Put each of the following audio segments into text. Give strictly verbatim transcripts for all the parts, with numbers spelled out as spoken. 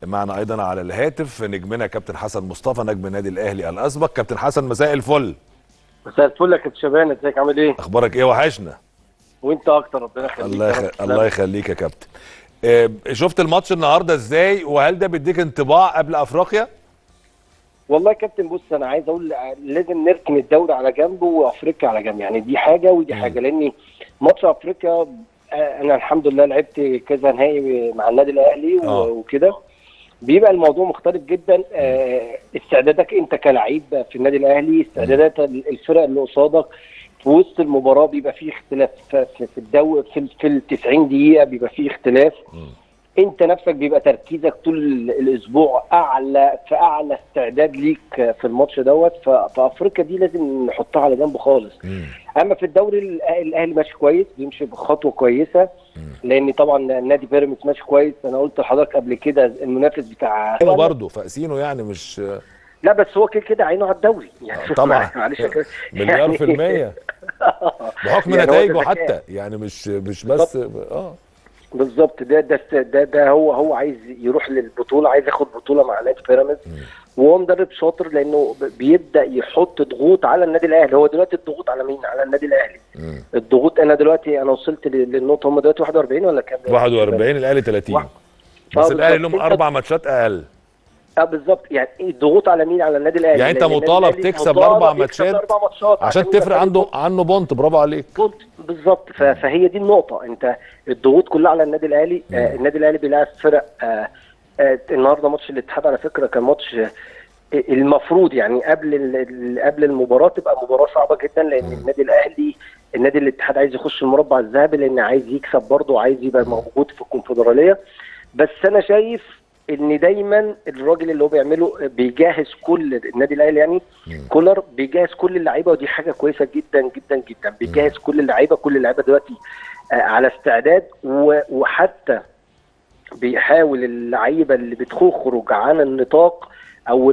معنا ايضا على الهاتف نجمنا كابتن حسن مصطفى نجم النادي الاهلي الاسبق. كابتن حسن مساء الفل. مساء الفل يا كابتن شبان، ازيك عامل ايه؟ اخبارك ايه؟ وحشنا. وانت اكتر، ربنا يخليك. الله يخ... الله يخليك يا كابتن. اه شفت الماتش النهارده ازاي، وهل ده بيديك انطباع قبل افريقيا؟ والله يا كابتن بص، انا عايز اقول لازم نركن الدوري على جنب وافريقيا على جنب، يعني دي حاجه ودي حاجه، لان ماتش افريقيا انا الحمد لله لعبت كذا نهائي مع النادي الاهلي آه. وكده، بيبقى الموضوع مختلف جدا. آه استعدادك انت كلاعب في النادي الاهلي، استعدادات الفرق اللي قصادك في وسط المباراه بيبقى فيه اختلاف، في الدو في في ال تسعين دقيقه بيبقى فيه اختلاف. م. انت نفسك بيبقى تركيزك طول الاسبوع اعلى في اعلى استعداد ليك في الماتش دوت، فافريقيا دي لازم نحطها على جنب خالص. مم. اما في الدوري الاهلي ماشي كويس، بيمشي بخطوه كويسه، لان طبعا النادي بيراميدز ماشي كويس. انا قلت لحضرتك قبل كده المنافس بتاع ايوه برضه فاقسينه، يعني مش لا بس هو كده كده عينه على الدوري يعني طبعا معلش مليار يعني في المية بحكم يعني نتائجه حتى، يعني مش مش بس اه بالظبط. ده ده ده ده هو هو عايز يروح للبطوله، عايز ياخد بطوله مع نادي بيراميدز، وهو مدرب شاطر لانه بيبدا يحط ضغوط على النادي الاهلي. هو دلوقتي الضغوط على مين؟ على النادي الاهلي. مم. الضغوط انا دلوقتي انا وصلت للنقطه، هم دلوقتي واحد وأربعين ولا كام؟ واحد وأربعين، الاهلي ثلاثين واحد. بس آه الاهلي لهم اربع ماتشات اقل. اه بالظبط، يعني الضغوط على مين؟ على النادي الاهلي. يعني انت مطالب تكسب اربع ماتشات عشان تفرق عنده عنه بونت. برافو عليك. بونت بالظبط. فهي دي النقطه، انت الضغوط كلها على النادي الاهلي. آه النادي الاهلي بيلاعب فرق. آه آه النهارده ماتش الاتحاد على فكره كان ماتش آه المفروض يعني قبل قبل المباراه تبقى مباراه صعبه جدا، لان م. النادي الاهلي النادي الاتحاد عايز يخش المربع الذهبي، لان عايز يكسب برضه، وعايز يبقى موجود في الكونفدراليه. بس انا شايف ان دايما الراجل اللي هو بيعمله بيجهز كل النادي الاهلي، يعني كولر بيجهز كل اللعيبه، ودي حاجه كويسه جدا جدا جدا. بيجهز كل اللعيبه، كل اللعيبه دلوقتي على استعداد، وحتى بيحاول اللعيبه اللي بتخرج عن النطاق او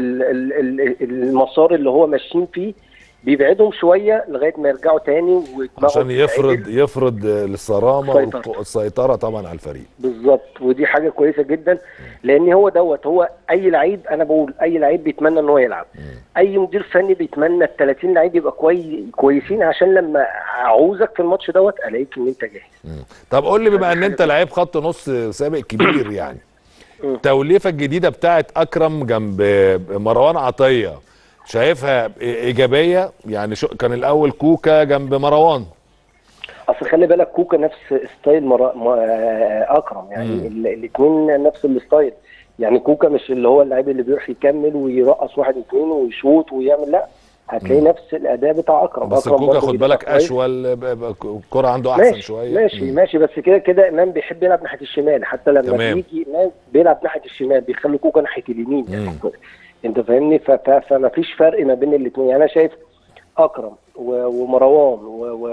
المسار اللي هو ماشيين فيه بيبعدهم شويه لغايه ما يرجعوا تاني، عشان يفرض يفرض الصرامه والسيطره طبعا على الفريق. بالظبط، ودي حاجه كويسه جدا، لان هو دوت هو اي لعيب، انا بقول اي لعيب بيتمنى ان هو يلعب. م. اي مدير فني بيتمنى ال ثلاثين لعيب يبقى كويس كويسين، عشان لما اعوزك في الماتش دوت الاقيك ان انت جاهز. م. طب قول لي، بما ان انت لعيب خط نص سابق كبير يعني التوليفه الجديده بتاعت اكرم جنب مروان عطيه شايفها ايجابيه؟ يعني شو كان الاول كوكا جنب مروان، اصل خلي بالك كوكا نفس ستايل مرا... م... اكرم، يعني الاثنين نفس الستايل. يعني كوكا مش اللي هو اللاعب اللي بيروح يكمل ويرقص واحد اثنين ويشوط ويعمل، لا هتلاقي نفس الاداء بتاع اكرم. بس أكرم كوكا خد بالك اشول، الكره عنده احسن ماشي شويه. ماشي مم. ماشي بس كده كده امام بيحب يلعب ناحيه الشمال، حتى لما تمام. بيجي امام بيلعب ناحيه الشمال بيخلي كوكا ناحيه اليمين، يعني انت فاهمني؟ فما فيش فرق ما بين الاثنين. يعني انا شايف اكرم ومروان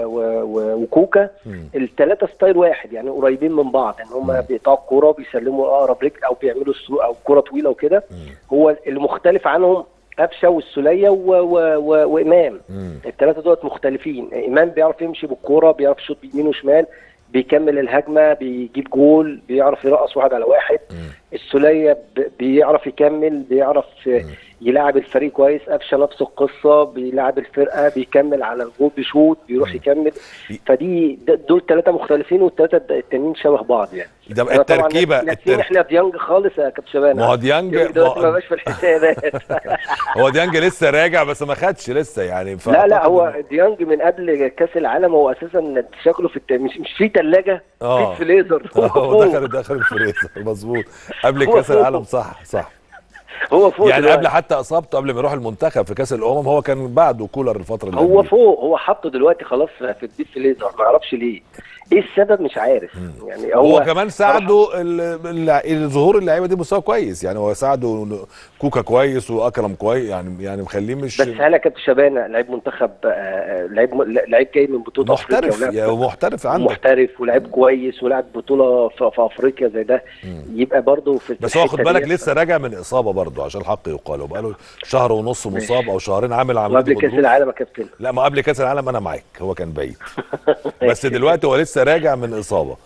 وكوكا الثلاثه ستايل واحد، يعني قريبين من بعض، ان هم بيقطعوا الكوره بيسلموا اقرب رجل او بيعملوا او كوره طويله وكده. هو المختلف عنهم قفشه والسوليه وامام، الثلاثه دول مختلفين. امام بيعرف يمشي بالكوره، بيعرف يشوط بيمين وشمال، بيكمل الهجمه، بيجيب جول، بيعرف يرقص واحد على واحد. السوليه بيعرف يكمل، بيعرف يلعب الفريق كويس. قفشه نفس القصه، بيلعب الفرقه، بيكمل على الجول، بيشوط، بيروح يكمل. فدي دول ثلاثه مختلفين، والثلاثه التانيين شبه بعض. يعني ده التركيبه التركيبه احنا ديانج خالص يا كابتن شباب. ما هو ديانج دلوقتي ما بقاش في الحسابات. هو ديانج لسه راجع بس ما خدش لسه يعني. لا لا هو ديانج من قبل كاس العالم هو اساسا شكله في الت... مش مش في ثلاجه، في فريزر. هو دخل دخل الفريزر مظبوط قبل كاس العالم. صح صح هو فوق يعني دلوقتي. قبل حتى اصابته، قبل ما يروح المنتخب في كاس الامم، هو كان بعده كولر الفتره اللي هو فوق، هو حطه دلوقتي خلاص في الديب فريزر، ما اعرفش ليه ايه السبب، مش عارف. مم. يعني هو, هو كمان ساعده الظهور اللعيبه دي مستوى كويس، يعني هو ساعده كوكا كويس واكرم كويس، يعني يعني مخليه مش بس هلا كابتن شبانه لعيب منتخب، لعيب لعيب جاي من بطوله محترف افريقيا، يعني محترف عندك محترف ولاعب كويس ولعب بطوله في, في افريقيا زي ده. مم. يبقى برضه في بس هو خد بالك لسه راجع من اصابه برضه، عشان الحق يقال، وبقى له شهر ونص مصاب او شهرين عامل عمليه قبل كاس العالم يا كابتن. لا ما قبل كاس العالم انا معاك، هو كان بعيد بس دلوقتي هو لسه راجع من اصابه.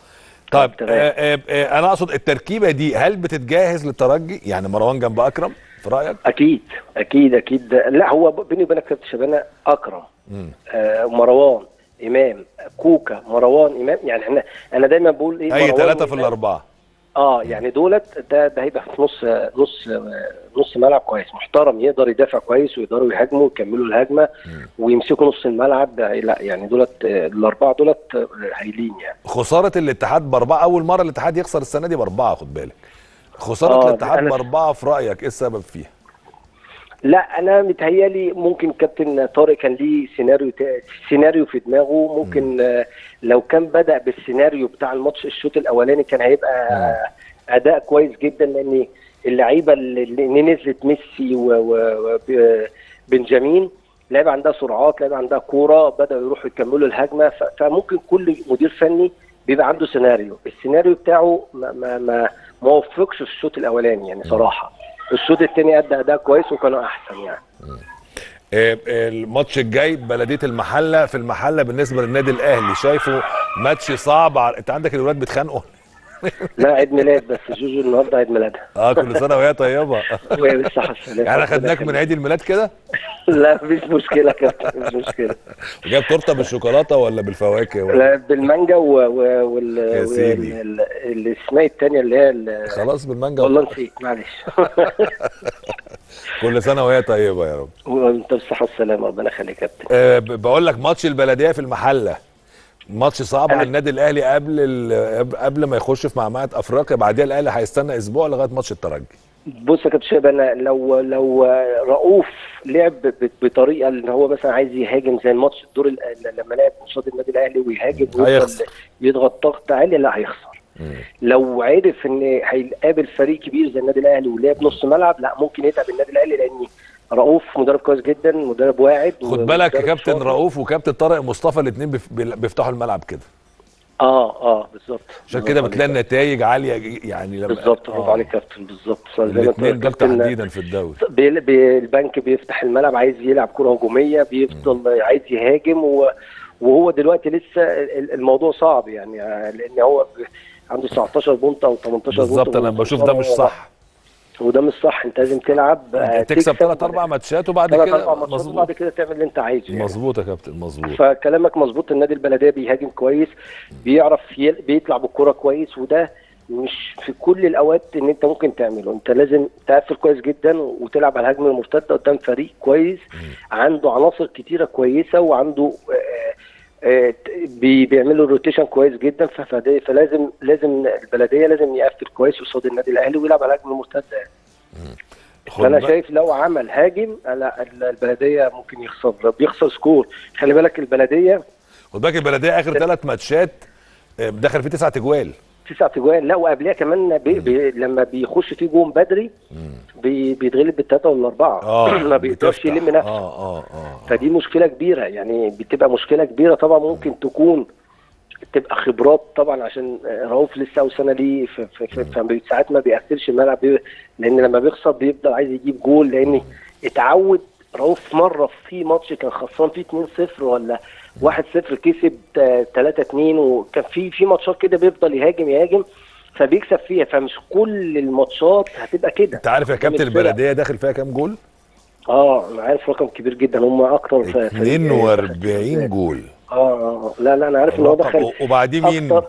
طيب آه آه آه انا اقصد التركيبه دي هل بتتجهز للترجي؟ يعني مروان جنب اكرم في رايك؟ اكيد اكيد اكيد. لا هو بيني وبينك كابتن شبانه اكرم، آه مروان امام، كوكا، مروان امام، يعني احنا انا دايما بقول ايه، اي مروان ثلاثه في الاربعه. اه يعني دولت ده ده هيبقى في نص نص نص ملعب كويس محترم، يقدر يدافع كويس ويقدروا يهاجموا ويكملوا الهجمه ويمسكوا نص الملعب. لا يعني دولت الاربعه دولت هايلين يعني. خساره الاتحاد باربعه، اول مره الاتحاد يخسر السنه دي باربعه، خد بالك. خساره آه الاتحاد باربعه في رايك ايه السبب فيها؟ لا انا متهيالي ممكن كابتن طارق كان ليه سيناريو سيناريو في دماغه، ممكن م. لو كان بدأ بالسيناريو بتاع الماتش الشوط الاولاني كان هيبقى م. اداء كويس جدا، لان اللعيبه اللي نزلت ميسي وبنجامين لعيبه عندها سرعات، لعيبه عندها كوره، بدأوا يروحوا يكملوا الهجمه. فممكن كل مدير فني بيبقى عنده سيناريو، السيناريو بتاعه ما ما ما, ما وفقش في الشوط الاولاني يعني صراحه. الشوط الثاني ادى اداء كويس وكانوا احسن يعني. الماتش الجاي بلديه المحله في المحله بالنسبه للنادي الاهلي، شايفه ماتش صعب؟ انت عندك الولاد بيتخانقوا؟ لا عيد ميلاد بس جوجو النهارده عيد ميلادها. اه كل سنه وهي طيبه. وهي بالصحه والسلامه. يعني خدناك من عيد الميلاد كده؟ لا مفيش مشكله يا كابتن، مفيش مشكله. وجايب تورته بالشوكولاته ولا بالفواكه ولا؟ لا بالمانجا و... و... وال يا سيدي وال... اللي اسمها الثانيه اللي هي ال... خلاص بالمانجا والله نسيت معلش. كل سنه وهي طيبه يا رب. وانت بالصحه والسلامه، ربنا يخليك يا كابتن. أه بقول لك ماتش البلديه في المحله ماتش صعب على النادي الاهلي قبل قبل ما يخش في معمعة افريقيا، بعديها الاهلي هيستنى اسبوع لغايه ماتش الترجي. بص يا كابتن شباب، انا لو لو رؤوف لعب بطريقه ان هو مثلا عايز يهاجم زي الماتش الدور لما لعب قصاد النادي الاهلي ويهاجم ويفضل يضغط ضغط عالي، لا هيخسر. مم. لو عرف ان هيقابل فريق كبير زي النادي الاهلي ولعب نص ملعب، لا ممكن يتعب النادي الاهلي، لان رؤوف مدرب كويس جدا، مدرب واعد. خد بالك يا كابتن رؤوف وكابتن طارق مصطفى الاثنين بيفتحوا الملعب كده. اه اه بالظبط. عشان كده بتلاقي النتائج عاليه يعني لما بالظبط. برافو آه. عليك يا كابتن، بالظبط. الاثنين دول تحديدا في الدوري. بي بي البنك بيفتح الملعب، عايز يلعب كره هجوميه، بيفضل م. عايز يهاجم، وهو دلوقتي لسه الموضوع صعب يعني، لان هو عنده تسعتاشر بونت او تمنتاشر بونت. بالظبط، انا بشوف ده مش صح، وده مش صح. انت لازم تلعب تكسب ثلاث اربع ماتشات وبعد كده مظبوط، وبعد كده تعمل اللي انت عايزه. مظبوط يا كابتن، مظبوط. فكلامك مظبوط. النادي البلديه بيهاجم كويس، بيعرف بيطلع بالكوره كويس، وده مش في كل الاوقات ان انت ممكن تعمله. انت لازم تقفل كويس جدا وتلعب على الهجمه المرتده قدام فريق كويس عنده عناصر كتيره كويسه، وعنده بيعملوا روتيشن كويس جدا. فلازم لازم البلديه لازم يقفل كويس قصاد النادي الاهلي ويلعب على الهجمه المرتده يعني. فانا شايف لو عمل هاجم، لا البلديه ممكن يخسر، بيخسر سكور. خلي بالك البلديه، خد بالك البلديه اخر ثلاث ماتشات دخل فيه تسع تجوال تسع تجوال. لا وقبلها كمان بي بي لما بيخش فيه جون بدري بي بيتغلب بالثلاثه والاربعه. اه ما بيقدرش يلم نفسه. اه اه اه فدي مشكله كبيره يعني، بتبقى مشكله كبيره طبعا. ممكن تكون تبقى خبرات طبعا، عشان رؤوف لسه اول سنه ليه، فساعات ما بيقفلش الملعب، لان لما بيخسر بيفضل عايز يجيب جول، لان اتعود رؤوف مره في ماتش كان خسران فيه اتنين صفر ولا واحد صفر كسب تلاتة اتنين، وكان في في ماتشات كده بيفضل يهاجم يهاجم فبيكسب فيها. فمش كل الماتشات هتبقى كده. انت عارف يا كابتن البلديه داخل فيها كام جول؟ اه انا عارف رقم كبير جدا، هم اكتر اتنين واربعين جول. اه اه لا لا انا عارف ان هو دخل. وبعديه مين؟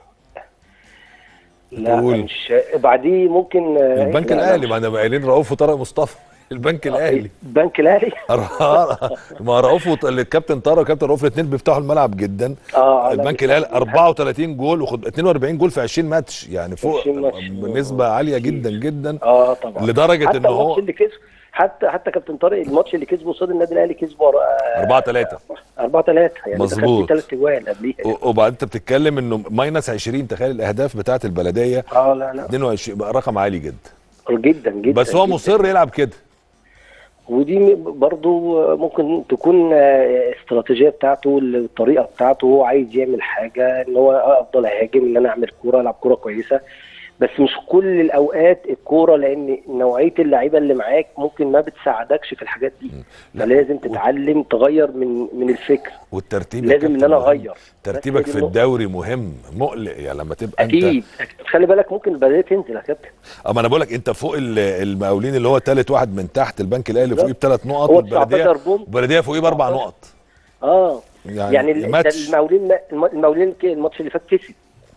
لا مش بعديه ممكن البنك الاهلي، ما انا قايلين رؤوف وطارق مصطفى. البنك الاهلي. البنك الاهلي. ما رؤوف الكابتن طارق والكابتن رؤوف الاثنين بيفتحوا الملعب جدا. اه البنك الاهلي اربعة وتلاتين جول وخد اتنين واربعين جول في عشرين ماتش، يعني فوق بنسبه عاليه جدا جدا. اه طبعا. لدرجه ان هو اللي كسب حتى حتى كابتن طارق الماتش اللي كسبه قصاد النادي الاهلي كسبه اربعة تلاتة اربعة تلاتة يعني مظبوط. ثلاث اجوال قبليها. وبعد انت بتتكلم انه ماينس عشرين، تخيل الاهداف بتاعه البلديه. اه لا لا اتنين وعشرين بقى رقم عالي جدا جدا جدا. بس هو جداً. مصر يلعب كده، ودي برضو ممكن تكون استراتيجيه بتاعته، الطريقه بتاعته. هو عايز يعمل حاجه ان هو افضل اهاجم، ان انا اعمل كوره، العب كوره كويسه. بس مش كل الاوقات الكوره، لان نوعيه اللعيبه اللي معاك ممكن ما بتساعدكش في الحاجات دي. فلازم تتعلم تغير من من الفكر، والترتيب لازم ان انا اغير. ترتيبك في الدوري مهم مقلق يعني لما تبقى أكيد. انت اكيد خلي بالك ممكن البلديه تنزل يا كابتن. اما انا بقول لك انت فوق المقاولين اللي هو ثالث واحد من تحت، البنك الاهلي فوقيه بثلاث نقط، والبلديه البلديه فوقيه باربع نقط. اه يعني, يعني ده المقاولين المقاولين الماتش اللي فات كسب.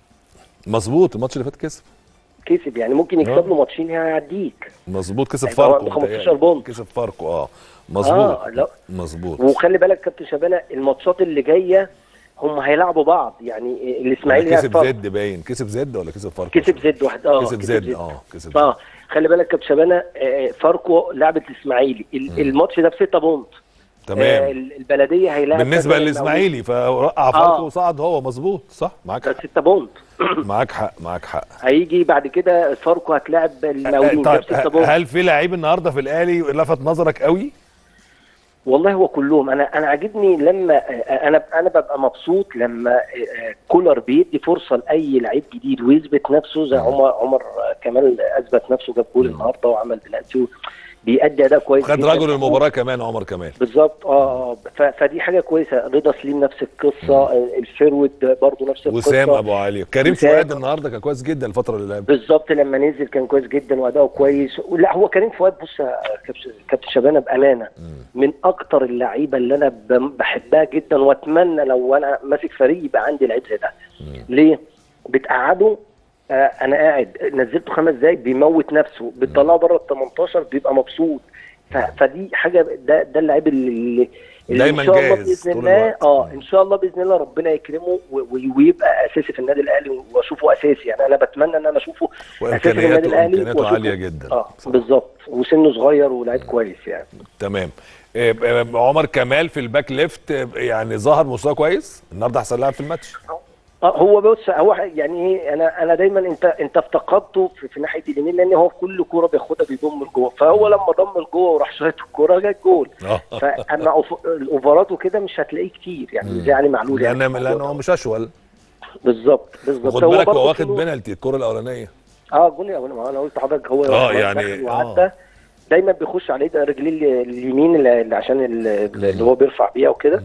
مظبوط، الماتش اللي فات كسب كسب يعني ممكن يكسب له ماتشين هيعديك. مظبوط، كسب فاركو خمستاشر بونت، كسب فاركو. اه مظبوط. اه لا مظبوط. وخلي بالك كابتن شبانه الماتشات اللي جايه هم هيلعبوا بعض، يعني الاسماعيلي كسب زد باين، كسب زد ولا كسب فاركو؟ كسب زد واحد. اه كسب زد. اه كسب اه خلي بالك كابتن شبانه، فاركو لعبت الاسماعيلي الماتش ده بستة بونت. تمام. آه البلديه هيلاعب بالنسبه للاسماعيلي فوقع فاركو آه. وصعد هو. مظبوط صح، معاك حق. ستة بونت. معاك حق معاك حق. هيجي بعد كده فاركو هتلاعب المقاولين. طيب هل في لعيب النهارده في الاهلي لفت نظرك قوي؟ والله هو كلهم. انا انا عاجبني لما انا انا ببقى مبسوط لما كولر بيدي فرصه لاي لعيب جديد ويثبت نفسه، زي عمر عمر كمال اثبت نفسه، جاب جول النهارده وعمل بلانتي، بيأدي اداء كويس، خد رجل المباراه كمان عمر كمال. بالظبط. اه فدي حاجه كويسه. رضا سليم نفس القصه، الفيرود برضه نفس القصه، وسام ابو علي. كريم فؤاد النهارده كان كويس جدا الفتره اللي لعبها. بالظبط، لما نزل كان كويس جدا واداؤه كويس. لا هو كريم فؤاد بص يا كابتن شبانه بامانه مم. من اكتر اللعيبه اللي انا بحبها جدا، واتمنى لو انا ماسك فريق يبقى عندي لعيب زي ده. ليه؟ بتقعده آه انا قاعد نزلته خمس دقايق بيموت نفسه، بتطلعه بره ال تمنتاشر بيبقى مبسوط. فدي حاجه، ده ده اللعيب اللي دايما ان شاء الله جاهز باذن الله. اه ان شاء الله باذن الله ربنا يكرمه ويبقى اساسي في النادي الاهلي، واشوفه اساسي. يعني انا بتمنى ان انا اشوفه اساسي في النادي الاهلي. وامكانياته عاليه جدا. اه بالظبط، وسنه صغير ولاعيب كويس يعني. تمام. عمر كمال في الباك ليفت يعني ظهر مستوى كويس النهارده، احسن لاعب في الماتش. هو بص، هو يعني ايه، انا انا دايما انت انت افتقدته في, في ناحيه اليمين، لان هو في كل كوره بياخدها بيضم لجوه، فهو لما ضم لجوه وراح شايط الكوره جت جول. فاما الاوفرات وكده مش هتلاقيه كتير يعني زي علي معلول يعني، لان لان هو مش اشول. بالظبط بالظبط. خد بالك هو واخد بنالتي الكوره الاولانيه. اه جول الاولانيه، انا قلت لحضرتك هو اه يعني اه دايما بيخش عليه رجليه اليمين اللي عشان اللي هو بيرفع بيها وكده.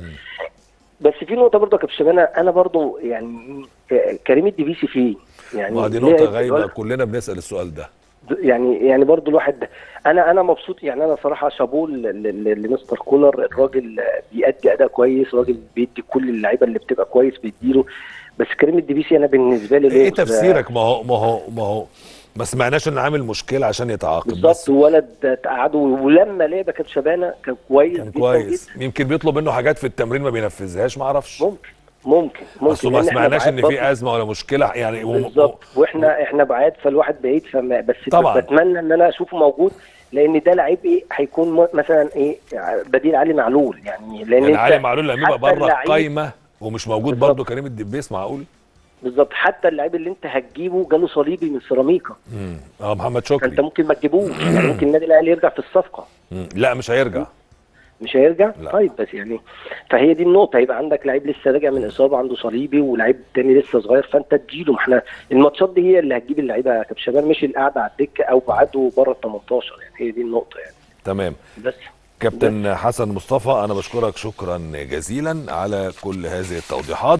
بس في نقطه برضه يا كابتن شبانه، انا برضه يعني كريم الدبيسي فيه يعني، ما دي نقطه غايبه كلنا بنسال السؤال ده. يعني يعني برضه الواحد، انا انا مبسوط يعني. انا صراحه شابوه لمستر كولر، الراجل بيأدي اداء كويس، الراجل بيدي كل اللعيبه اللي بتبقى كويس بيديله. بس كريم الدبيسي انا بالنسبه لي ايه تفسيرك؟ ما هو ما هو ما هو ما سمعناش انه عامل مشكله عشان يتعاقب. بالظبط، ولد تقعده، ولما لعب كان شبانه كان كويس كان كويس جدا. يمكن بيطلب منه حاجات في التمرين ما بينفذهاش، ما اعرفش. ممكن ممكن ممكن بس ما سمعناش ان في ازمه ولا مشكله يعني. بالظبط، واحنا احنا بعاد، فالواحد بعيد، فما بس طبعا بتمنى ان انا اشوفه موجود، لان ده لعيب ايه هيكون مثلا ايه بديل علي معلول يعني. لان يعني علي معلول لما يبقى بره القايمه ومش موجود برضه كريم الدبيس، معقول؟ بالظبط. حتى اللعيب اللي انت هتجيبه جاله صليبي من سيراميكا. امم اه محمد شكري، فانت ممكن ما تجيبوش يعني، ممكن النادي الاهلي يرجع في الصفقه. مم. لا مش هيرجع. مش هيرجع؟ لا. طيب بس يعني فهي دي النقطه، هيبقى عندك لعيب لسه راجع من اصابه عنده صليبي، ولعيب تاني لسه صغير، فانت تجيله. ما احنا الماتشات دي هي اللي هتجيب اللعيبه يا كابتن شباب، مش القعده على الدكه او بعده بره ال تمنتاشر يعني. هي دي النقطه يعني. تمام. بس كابتن حسن مصطفى، انا بشكرك شكرا جزيلا على كل هذه التوضيحات.